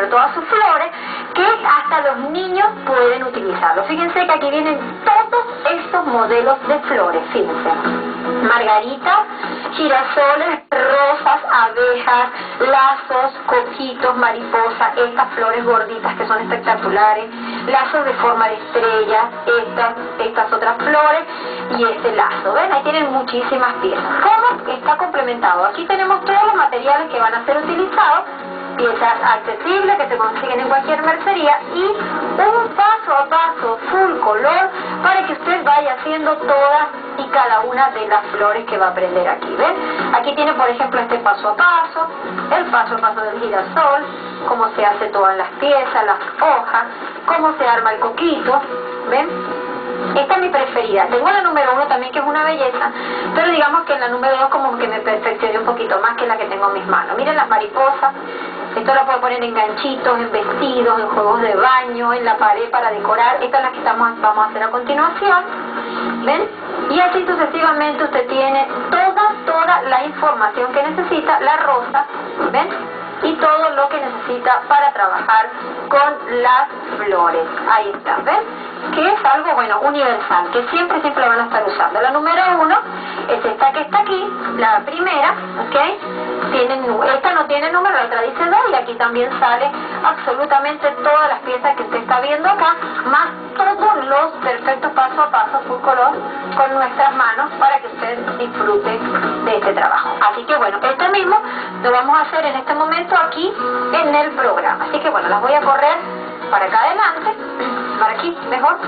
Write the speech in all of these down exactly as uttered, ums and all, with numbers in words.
todas sus flores, que hasta los niños pueden utilizarlo. Fíjense que aquí vienen todos estos modelos de flores, fíjense. Margaritas, girasoles, rosas, abejas, lazos, coquitos, mariposas, estas flores gorditas que son espectaculares, lazos de forma de estrellas, estas, estas otras flores y este lazo. ¿Ven? Ahí tienen muchísimas piezas. ¿Cómo está complementado? Aquí tenemos todos los materiales que van a ser utilizados, piezas accesibles que se consiguen en cualquier mercería y un paso a paso full color para que usted vaya haciendo todas y cada una de las flores que va a aprender aquí. ¿Ven? Aquí tiene, por ejemplo, este paso a paso, el paso a paso del girasol, cómo se hace todas las piezas, las hojas, cómo se arma el coquito. ¿Ven? Esta es mi preferida. Tengo la número uno también, que es una belleza, pero digamos que en la número dos como que me perfeccioné un poquito más que la que tengo en mis manos. Miren las mariposas. Esto lo puedo poner en ganchitos, en vestidos, en juegos de baño, en la pared para decorar. Esta es la que estamos, vamos a hacer a continuación. ¿Ven? Y así sucesivamente usted tiene toda, toda la información que necesita, la rosa, ¿ven? Y todo lo que necesita para trabajar con las flores. Ahí está, ¿ven? Que es algo, bueno, universal, que siempre, siempre van a estar usando. La número uno es esta que está aquí, la primera, ¿ok? Tienen, esta no tiene número, la otra dice dos, y aquí también sale absolutamente todas las piezas que usted está viendo acá, más todos los perfectos paso a paso, full color, con nuestras manos, para que usted disfrute de este trabajo. Así que bueno, este mismo lo vamos a hacer en este momento aquí en el programa. Así que bueno, las voy a correr para acá adelante, para aquí mejor,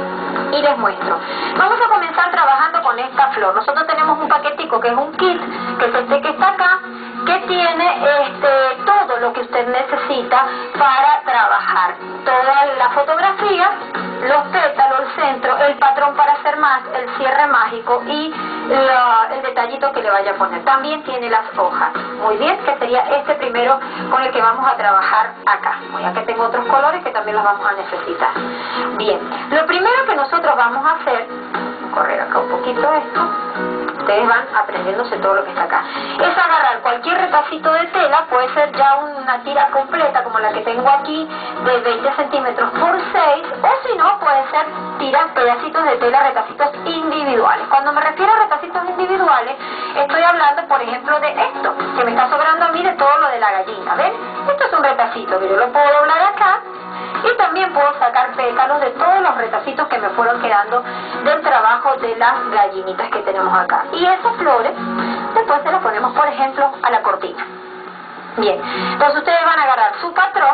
y les muestro. Vamos a comenzar trabajando con esta flor. Nosotros tenemos un paquetico que es un kit, que es este que está acá, que tiene este todo lo que usted necesita para trabajar. Toda la fotografía, los pétalos, el centro, el patrón para hacer más, el cierre mágico y la, el detallito que le vaya a poner. También tiene las hojas. Muy bien, que sería este primero con el que vamos a trabajar acá. Voy a que tengo otros colores que también los vamos a necesitar. Bien, lo primero que nosotros vamos a hacer, correr acá un poquito esto, ustedes van aprendiéndose todo lo que está acá, es agarrar cualquier retacito de tela, puede ser ya una tira completa como la que tengo aquí de veinte centímetros por seis, o si no puede ser tiras, pedacitos de tela, retacitos individuales. Cuando me refiero a retacitos individuales, estoy hablando por ejemplo de esto que me está sobrando a mí, de todo lo de la gallina. ¿Ven? Esto es un retacito que yo lo puedo doblar acá, y también puedo sacar pétalos de todos los retacitos que me fueron quedando del trabajo de las gallinitas que tenemos acá. Y esas flores después se las ponemos, por ejemplo, a la cortina. Bien, entonces ustedes van a agarrar su patrón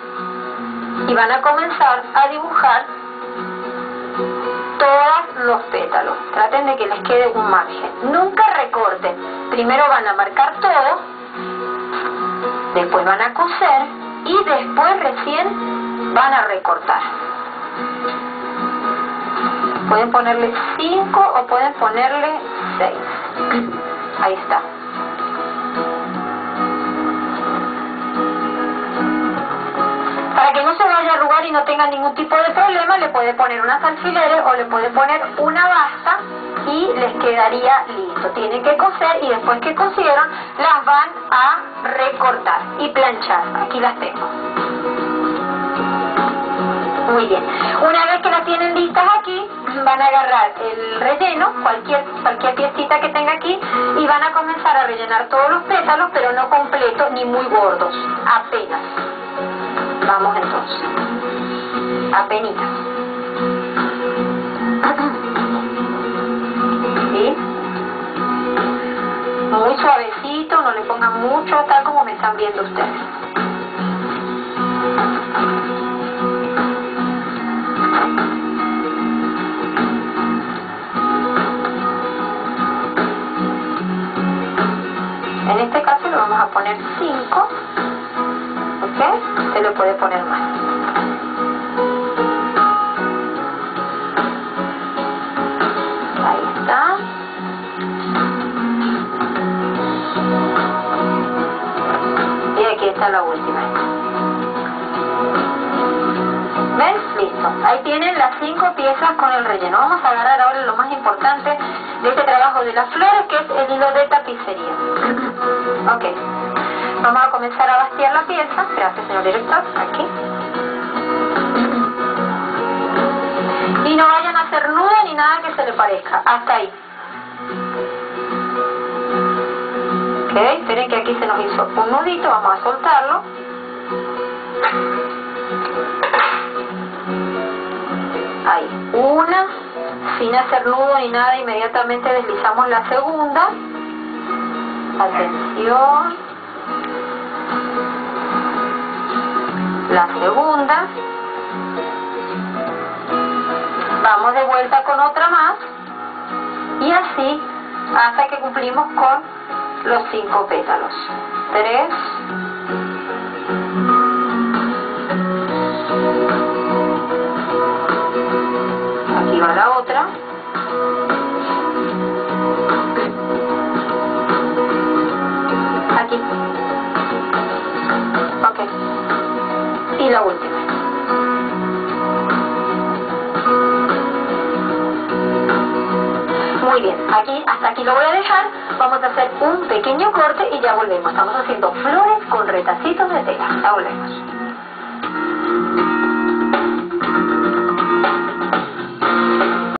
y van a comenzar a dibujar todos los pétalos. Traten de que les quede un margen. Nunca recorten. Primero van a marcar todo, después van a coser y después recién van a recortar. Pueden ponerle cinco o pueden ponerle seis. Ahí está. Para que no se vaya a arrugar y no tenga ningún tipo de problema, le puede poner unas alfileres o le puede poner una basta y les quedaría listo. Tienen que coser y después que cosieron las van a recortar y planchar. Aquí las tengo. Muy bien, una vez que las tienen listas aquí, van a agarrar el relleno, cualquier, cualquier piecita que tenga aquí, y van a comenzar a rellenar todos los pétalos, pero no completos ni muy gordos, apenas. Vamos entonces, apenitas. ¿Sí? Muy suavecito, no le pongan mucho, tal como me están viendo ustedes. En este caso le vamos a poner cinco, ¿ok? Se le puede poner más. Ahí está. Y aquí está la última. ¿Ven? Listo. Ahí tienen las cinco piezas con el relleno. Vamos a agarrar ahora lo más importante de este trabajo de las flores, que es el hilo de tapicería. Ok. Vamos a comenzar a bastear la pieza. Gracias, señor director. Aquí. Y no vayan a hacer nudo ni nada que se le parezca. Hasta ahí. Ok, esperen que aquí se nos hizo un nudito. Vamos a soltarlo. Ahí. Una. Sin hacer nudo ni nada, inmediatamente deslizamos la segunda. Atención. La segunda. Vamos de vuelta con otra más. Y así hasta que cumplimos con los cinco pétalos. Tres. Aquí va la otra. Aquí. Ok. Y la última. Muy bien, aquí, hasta aquí lo voy a dejar. Vamos a hacer un pequeño corte y ya volvemos. Estamos haciendo flores con retacitos de tela. Ya volvemos.